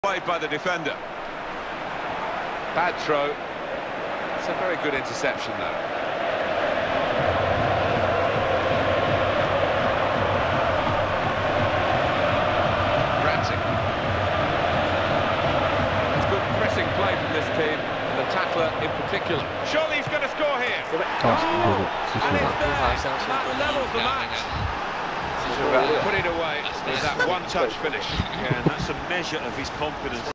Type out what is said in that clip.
Played by the defender. Bad throw. It's a very good interception though. Ranting. It's good pressing play from this team, and the tackler in particular. Surely he's going to score here. And it's there. That levels the match. Put it away with that one-touch finish. Yeah, and that's a measure of his confidence.